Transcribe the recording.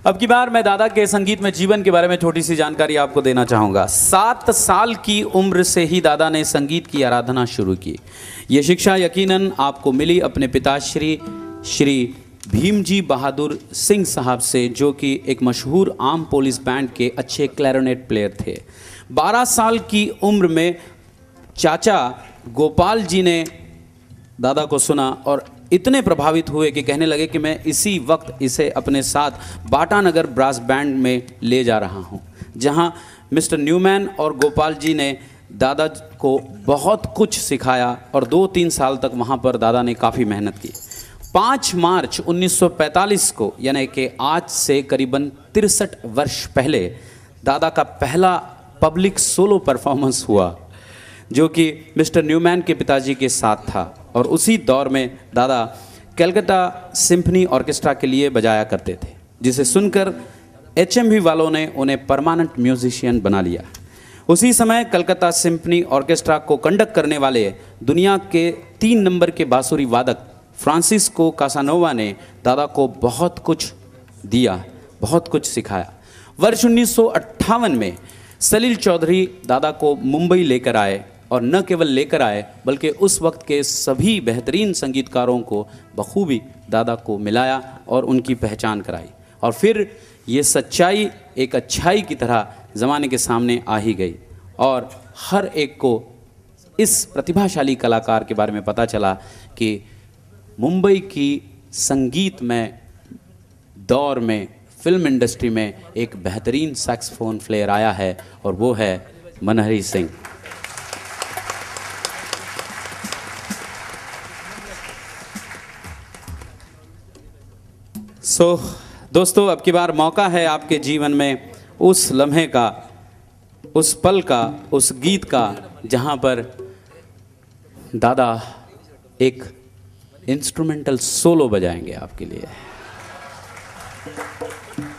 अब की बार मैं दादा के संगीत में जीवन के बारे में छोटी सी जानकारी आपको देना चाहूँगा। 7 साल की उम्र से ही दादा ने संगीत की आराधना शुरू की। ये शिक्षा यकीनन आपको मिली अपने पिताश्री श्री भीमजी बहादुर सिंह साहब से, जो कि एक मशहूर आर्म पुलिस बैंड के अच्छे क्लैरिनेट प्लेयर थे। 12 साल की उम्र में चाचा गोपाल जी ने दादा को सुना और इतने प्रभावित हुए कि कहने लगे कि मैं इसी वक्त इसे अपने साथ बाटानगर ब्रास बैंड में ले जा रहा हूं, जहां मिस्टर न्यूमैन और गोपाल जी ने दादा को बहुत कुछ सिखाया और 2-3 साल तक वहां पर दादा ने काफ़ी मेहनत की। 5 मार्च 1945 को, यानी कि आज से करीबन 63 वर्ष पहले, दादा का पहला पब्लिक सोलो परफॉर्मेंस हुआ, जो कि मिस्टर न्यूमैन के पिताजी के साथ था। और उसी दौर में दादा कलकत्ता सिम्फनी ऑर्केस्ट्रा के लिए बजाया करते थे, जिसे सुनकर HMV वालों ने उन्हें परमानेंट म्यूजिशियन बना लिया। उसी समय कलकत्ता सिम्फनी ऑर्केस्ट्रा को कंडक्ट करने वाले दुनिया के 3 नंबर के बांसुरी वादक फ्रांसिस्को कासानोवा ने दादा को बहुत कुछ दिया, बहुत कुछ सिखाया। वर्ष 1958 में सलील चौधरी दादा को मुंबई लेकर आए, और न केवल लेकर आए बल्कि उस वक्त के सभी बेहतरीन संगीतकारों को बखूबी दादा को मिलाया और उनकी पहचान कराई। और फिर ये सच्चाई एक अच्छाई की तरह ज़माने के सामने आ ही गई और हर एक को इस प्रतिभाशाली कलाकार के बारे में पता चला कि मुंबई की संगीत में दौर में, फिल्म इंडस्ट्री में एक बेहतरीन सैक्सोफोन प्लेयर आया है, और वो है मनहरी सिंह। दोस्तों, अब की बार मौका है आपके जीवन में उस लम्हे का, उस पल का, उस गीत का, जहां पर दादा एक इंस्ट्रूमेंटल सोलो बजाएंगे आपके लिए।